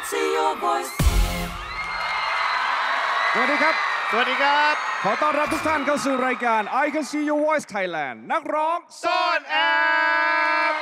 see your voice สวัสดีครับสวัสดีครับขอต้อนรับทุกท่านเข้าสู่รายการ I Can See Your Voice Thailand นักร้องซ่อนแอบ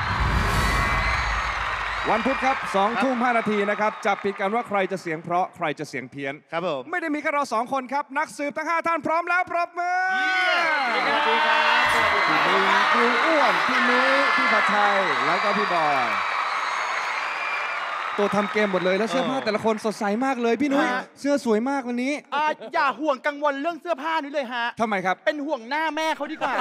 วันพุธครับ2 ทุ่ม 5 นาทีนะครับจับผิดกันว่าใครจะเสียงเพราะใครจะเสียงเพี้ยนครับผมไม่ได้มีแค่เรา2 คนครับนักสืบทั้ง5 ท่านพร้อมแล้วปรบมือสวัสดีครับสวัสดีครับครูอ้วนพี่นุ้ยพี่ผัดไทยแล้วก็พี่บอยตัวทำเกมหมดเลยแล้วเสื้อผ้าแต่ละคนสดใสมากเลยพี่นุ้ยเสื้อสวยมากวันนี้อย่าห่วงกังวลเรื่องเสื้อผ้านี้เลยฮะทำไมครับเป็นห่วงหน้าแม่เขาดีกว่า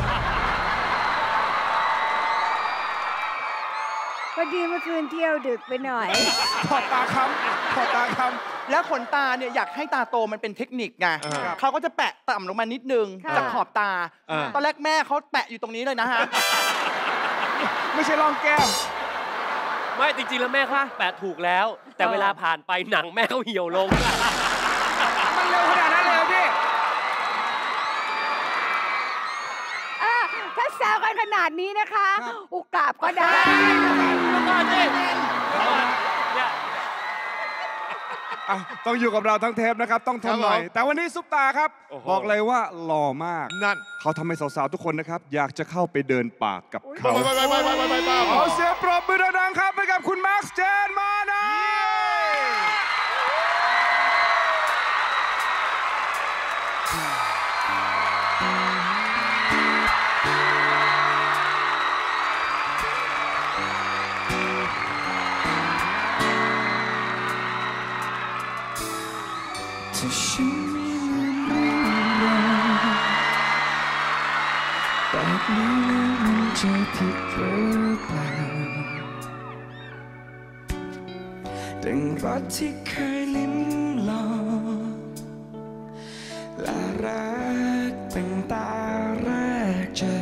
พอดีเมื่อคืนเที่ยวดึกไปหน่อยถอดตาคำแล้วขนตาเนี่ยอยากให้ตาโตมันเป็นเทคนิคไงเขาก็จะแปะต่ำลงมานิดนึงจากขอบตาตอนแรกแม่เขาแปะอยู่ตรงนี้เลยนะฮะไม่ใช่รองแก้มไม่จริงๆแล้วแม่เขาแปะถูกแล้วแต่เวลาผ่านไปหนังแม่เขาเหี่ยวลงมันเร็วขนาดนั้นเลยพี่ถ้าแซวกันขนาดนี้นะคะอุกาบก็ได้ต้องอยู่กับเราทั้งเทปนะครับต้องทนหน่อยแต่วันนี้ซุปตาครับบอกเลยว่าหล่อมากนั่นเขาทำให้สาวๆทุกคนนะครับอยากจะเข้าไปเดินป่ากับเขาขอเสียงปรบมือดังๆครับไปกับคุณแม็กซ์เจนมานะถ้าฉันไม่ลืมเรื่องราวแบบนี้แล้วมันจะผิดหรือเปล่าดังรักที่เคยลิ้มลองและรักตั้งแต่แรกเจอ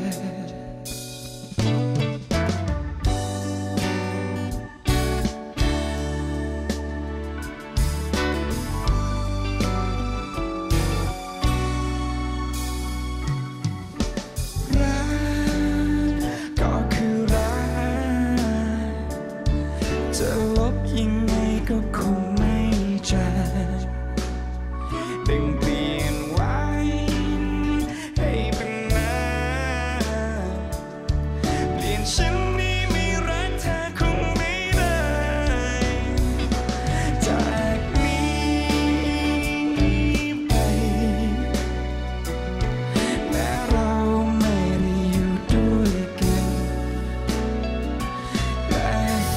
ก็คงไม่เจอดึงเปลี่ยนไว้ให้เป็นมาเปลี่ยนฉันนี้ไม่รักเธอคงไม่ได้จากนี้ไปแม้เราไม่ได้อยู่ด้วยกันแต่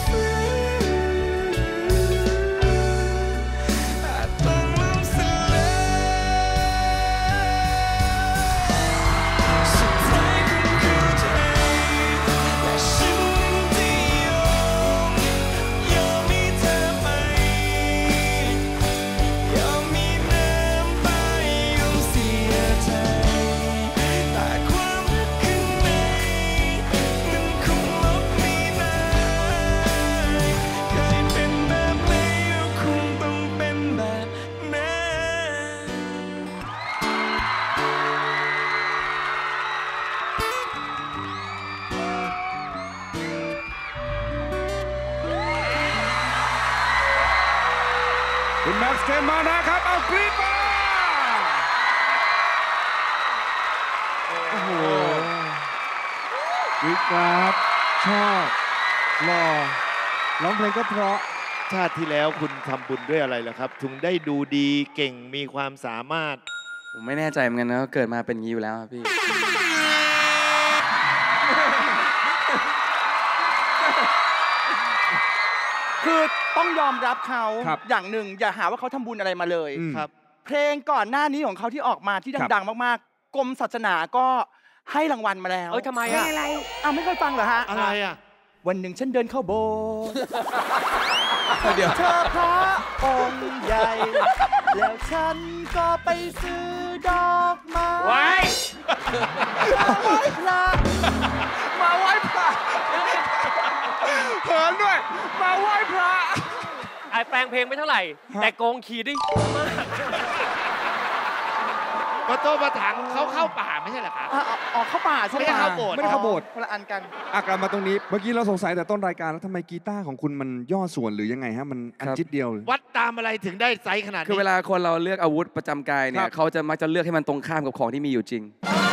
คุณแม็กซ์เจนมานะครับเอากรี๊ดมาโอ้โหกรี๊ดครับชอบหล่อร้องเพลงก็เพราะชาติที่แล้วคุณทำบุญด้วยอะไรล่ะครับถึงได้ดูดีเก่งมีความสามารถผมไม่แน่ใจเหมือนกันนะเกิดมาเป็นงี้อยู่แล้วพี่คือต้องยอมรับเขาอย่างหนึ่งอย่าหาว่าเขาทำบุญอะไรมาเลยครับเพลงก่อนหน้านี้ของเขาที่ออกมาที่ดังๆมากๆกรมศาสนาก็ให้รางวัลมาแล้วทำไมอะอะไรไม่เคยฟังเหรอฮะอะไรอะวันหนึ่งฉันเดินเข้าโบสถ์เดี๋ยวเธอพระองค์ใหญ่แล้วฉันก็ไปซื้อดอกไม้มาไหว้พระมาไหว้พระเหินด้วยมาไหว้พระไอแปลงเพลงไม่เท่าไหร่แต่โกงขีดได้มากพระโต้พระถังเขาเข้าป่าไม่ใช่เหรอครับออกเข้าป่าใช่ไหมไม่ได้เข้าโบสถ์ไม่ได้เข้าโบสถ์คนละอันกันกลับมาตรงนี้เมื่อกี้เราสงสัยแต่ต้นรายการแล้วทำไมกีตาร์ของคุณมันย่อส่วนหรือยังไงฮะมันอันจิตเดียวเลยวัดตามอะไรถึงได้ไซส์ขนาดนี้คือเวลาคนเราเลือกอาวุธประจำกายเนี่ครัยบเขาจะมักจะเลือกให้มันตรงข้ามกับของที่มีอยู่จริง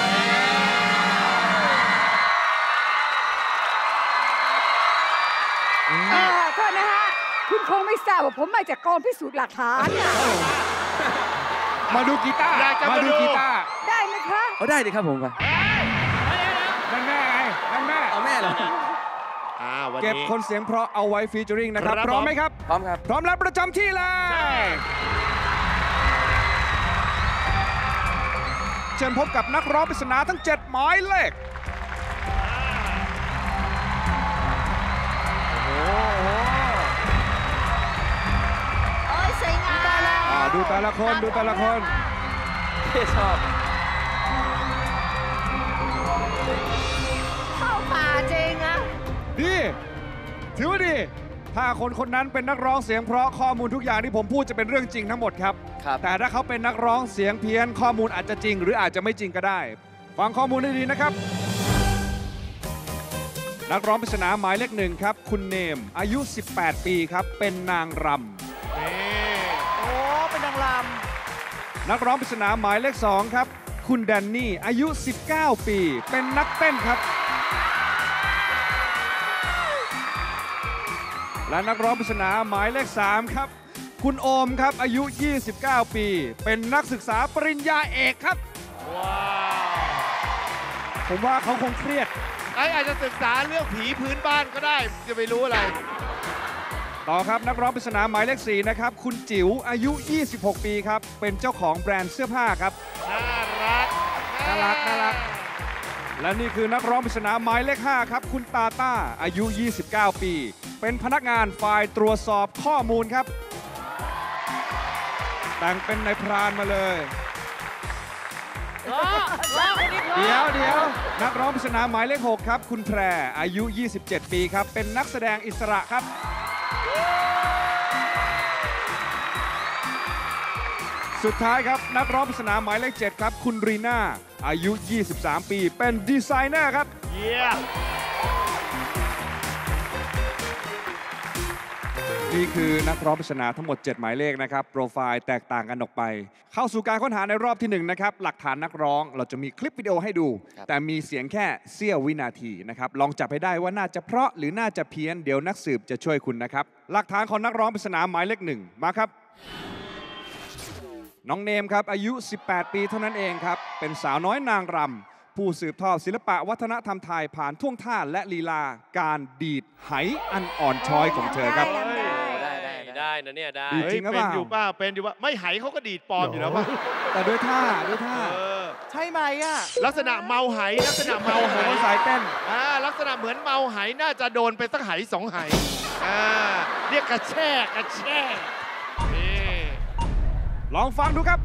โทษนะฮะ คุณคงไม่ทราบว่าผมมาจากกองพิสูจน์หลักฐานน่ะมาดูกีตาร์อยากจะมามาดูดูกีตาร์ได้ไหมคะเอาได้ดิครับผมไปนั่นแม่ไงนั่นแม่เอาแม่เหรอวันเก็บนี้คนเสียงเพราะเอาไว้ฟีเจอริงนะครับครับพร้อมไหมครับพร้อมครับพร้อมแล้วประจำที่เลย เชิญพบกับนักร้องปริศนาทั้ง 7 หมายเลขโอ้ยสวยงามดูแต่ละคนดูแต่ละคนชอบเข้าป่าจริงอะดีถือว่าดี ถ้าคนคนนั้นเป็นนักร้องเสียงเพราะข้อมูลทุกอย่างที่ผมพูดจะเป็นเรื่องจริงทั้งหมดครับครับแต่ถ้าเขาเป็นนักร้องเสียงเพี้ยนข้อมูลอาจจะจริง หรืออาจจะไม่จริงก็ได้ ฟังข้อมูลให้ดีนะครับ นักร้องปริศนาหมายเลข 1ครับคุณเนมอายุ 18 ปีครับเป็นนางรำโอ้เป็นนางรนักร้องปริศนาหมายเลข 2ครับคุณแดนนี่อายุ 19 ปีเป็นนักเต้นครับ และนักร้องปริศนาหมายเลข 3ครับคุณโอมครับอายุ 29 ปี เป็นนักศึกษาปริญญาเอกครับว้าวผมว่าเขาคงเครียดอาจจะศึกษาเรื่องผีพื้นบ้านก็ได้ จะไปรู้อะไรต่อครับนักร้องปริศนาหมายเลข 4นะครับคุณจิ๋วอายุ 26 ปีครับเป็นเจ้าของแบรนด์เสื้อผ้าครับน่ารักน่ารักน่ารัก และนี่คือนักร้องปริศนาหมายเลข 5ครับคุณตาต้าอายุ 29 ปี เป็นพนักงานฝ่ายตรวจสอบข้อมูลครับ แต่งเป็นนายพรานมาเลย เดี๋ยวนักร้องปริศนาหมายเลข 6ครับคุณแพรอายุ 27 ปีครับเป็นนักแสดงอิสระครับ สุดท้ายครับนักร้องปริศนาหมายเลข 7ครับคุณรีน่าอายุ 23 ปีเป็นดีไซเนอร์ครับเยี่ยมนี่คือนักร้องปริศนาทั้งหมด 7 หมายเลขนะครับโปรไฟล์แตกต่างกันออกไป เข้าสู่การค้นหาในรอบที่ 1 นะครับ หลักฐานนักร้องเราจะมีคลิปวิดีโอให้ดู แต่มีเสียงแค่เสี้ยววินาทีนะครับลองจับให้ได้ว่าน่าจะเพราะหรือน่าจะเพี้ยนเดี๋ยวนักสืบจะช่วยคุณนะครับ หลักฐานของนักร้องปริศนาหมายเลข 1มาครับน้องเนมครับอายุ 18 ปีเท่านั้นเองครับเป็นสาวน้อยนางรำผู้สืบทอดศิลปะวัฒนธรรมไทยผ่านท่วงท่าและลีลาการดีดไหอันอ่อนช้อยของเธอครับได้นะเนี่ยได้ดีจริงหรือเปล่าเป็นอยู่ป้าเป็นอยู่ว่าไม่ไหเขาก็ดีดปลอมอยู่แล้วป่ะแต่ด้วยท่าำใช่ไหมอ่ะลักษณะเมาไหลักษณะเมาโอ้ไหโหสายเต้นลักษณะเหมือนเมาไหน่าจะโดนไปสักไห2 ไหเรียกกระแช่นี่ลองฟังดูครับ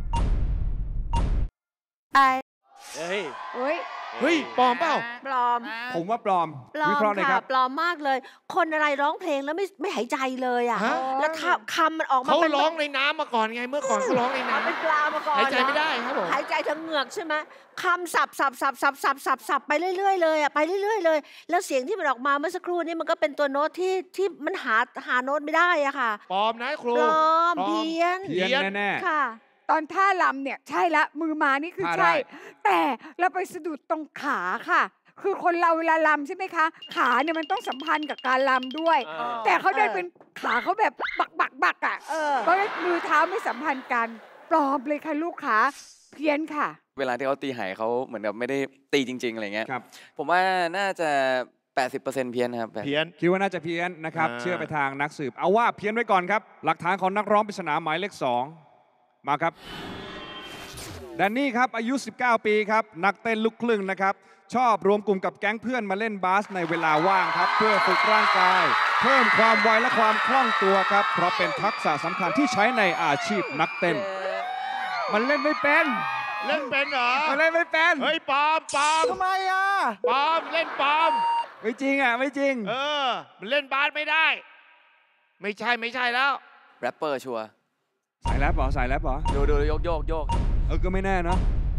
เฮ้ยเฮ้ยเฮ้ยปลอมเปล่าปลอมผมว่าปลอมปลอวิมเคราะห์หน่อยคค่ะรับปลอมมากเลย คนอะไรร้องเพลงแล้วไม่หายใจเลยอ่ะฮะแล้วคำมันออกมาเขาเป็นร้องในน้ำมาก่อนไงเมื่อก่อนเขาร้องในเอาเป็นน้ำปลามาก่อนหายใจไม่ได้ครับผมหายใจทางเหงือกใช่ไหมคำสับไปเรื่อยๆเลยอ่ะไปเรื่อยๆเลย แล้วเสียงที่มันออกมาเมื่อสักครู่นี้มันก็เป็นตัวโน้ตที่มันหาโน้ตไม่ได้อ่ะค่ะปลอมนะครูปลอมปลอมเพี้ยนเพี้ยนแน่ค่ะตอนท่าลำเนี่ยใช่ละมือมานี่คือท่าใช่ได้แต่เราไปสะดุดตรงขาค่ะ คือคนเราเวลาลำใช่ไหมคะ ขาเนี่ยมันต้องสัมพันธ์กับการลำด้วยอ่าแต่เขาได้เป็นขาเขาแบบบักอ่ะก็เลยมือเท้าไม่สัมพันธ์กัน ปลอมเลยค่ะลูกขาเพี้ยนค่ะเวลาที่เขาตีไหเขาเหมือนกับไม่ได้ตีจริง ๆ อะไรเงี้ยครับผมว่าน่าจะ 80%เพี้ยนนะครับเพี้ยนคิดว่าน่าจะเพี้ยนนะครับอ่าเชื่อไปทางนักสืบ เอาว่าเพี้ยนไว้ก่อนครับ หลักฐานของนักร้องปริศนาหมายเลข 2 มาครับแดนนี่ครับอายุ 19 ปีครับนักเต้นลูกครึ่งนะครับชอบรวมกลุ่มกับแก๊งเพื่อนมาเล่นบาสในเวลาว่างครับเพื่อฝึกร่างกาย เพิ่มความไวและความคล่องตัวครับเพราะเป็นทักษะสำคัญที่ใช้ในอาชีพนักเต้น มันเล่นไม่เป็นเล่นเป็นเหรอมันเล่นไม่เป็นเฮ้ยปลอมทำไมอ่ะปลอมเล่นปลอมไม่จริงอ่ะไม่จริงมันเล่นบาสไม่ได้ ไม่ใช่แล้วแรปเปอร์ชัวร์สายแรปเหรอสายแรปเหรอดูโยกก็ไม่แน่นะ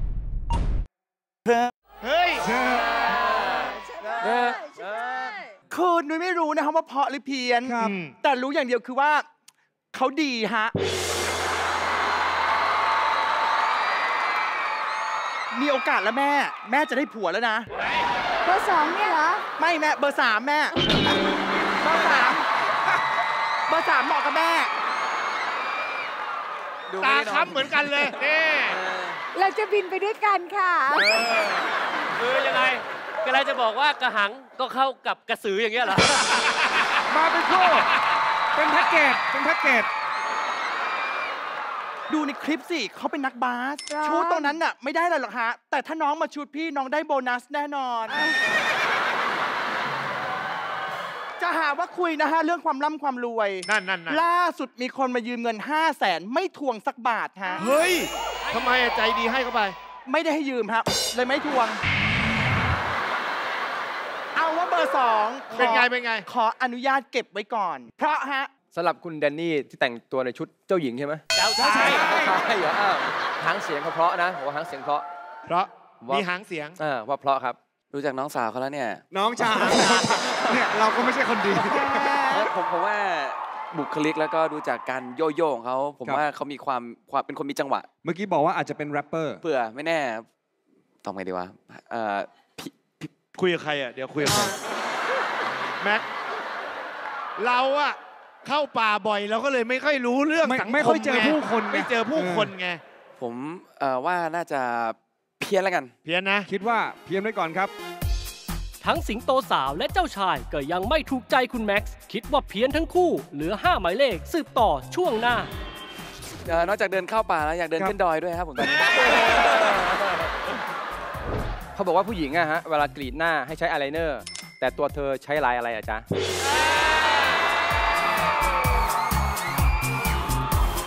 เฮ้ยคือนุ้ยไม่รู้นะครับว่าเพราะหรือเพี้ยนครับแต่รู้อย่างเดียวคือว่าเขาดีฮะ มีโอกาสแล้วแม่จะได้ผัวแล้วนะเบอร์สองเนี่ยเหรอไม่แม่เบอร์ 3แม่เบอร์ 3เบอร์ 3เหมาะกับแม่ตาค้ำเหมือนกันเลยนี่เราจะบินไปด้วยกันค่ะคือยังไงกำลังจะบอกว่ากระหังก็เข้ากับกระสืออย่างเงี้ยเหรอมาเป็นคู่เป็นแพ็กเกจดูในคลิปสิเขาเป็นนักบาสครับชุดตรงนั้นน่ะไม่ได้เลยหรอกฮะ แต่ถ้าน้องมาชุดพี่น้องได้โบนัสแน่นอน จะหาว่าคุยนะฮะ เรื่องความร่ำความรวยนั่นล่าสุดมีคนมายืมเงิน 500,000 ไม่ทวงสักบาทฮะเฮ้ยทำไมอะใจดีให้เข้าไปไม่ได้ให้ยืมครับ เลยไม่ทวง เอาว่าเบอร์ 2 เป็นไงขออนุญาตเก็บไว้ก่อน เพราะฮะสำหรับคุณแดนนี่ที่แต่งตัวในชุดเจ้าหญิงใช่ไหมเจ้าชายใช่เหรออ้าวหางเสียงเขาเพราะนะผมว่าหางเสียงเพราะเพราะมีหางเสียงว่าเพราะครับรู้จักน้องสาวเขาแล้วเนี่ยน้องชายเนี่ยเราก็ไม่ใช่คนดีผมว่าบุคลิกแล้วก็ดูจากการโยโย่ของเขาผมครับว่าเขามีความเป็นคนมีจังหวะเมื่อกี้บอกว่าอาจจะเป็นแรปเปอร์เผื่อไม่แน่ต้องไงดีวะพี่คุยกับใครอะเดี๋ยวคุยกับใครแม็กเราอะเข้าป่าบ่อยเราก็เลยไม่ค่อยรู้เรื่องสังคมไม่ค่อยเจอผู้คนไงไม่เจอผู้คนไงผมว่าน่าจะเพี้ยนแล้วกันเพี้ยนนะคิดว่าเพียนไว้ก่อนครับทั้งสิงโตสาวและเจ้าชายก็ยังไม่ถูกใจคุณแม็กซ์คิดว่าเพี้ยนทั้งคู่เหลือ 5 หมายเลขสืบต่อช่วงหน้านอกจากเดินเข้าป่าแล้วอยากเดินครับขึ้นดอยด้วยครับผมตอนนี้เขาบอกว่าผู้หญิงอะฮะเวลากรีดหน้าให้ใช้อายไลเนอร์ แต่ตัวเธอใช้ลายอะไรอะจ๊ะ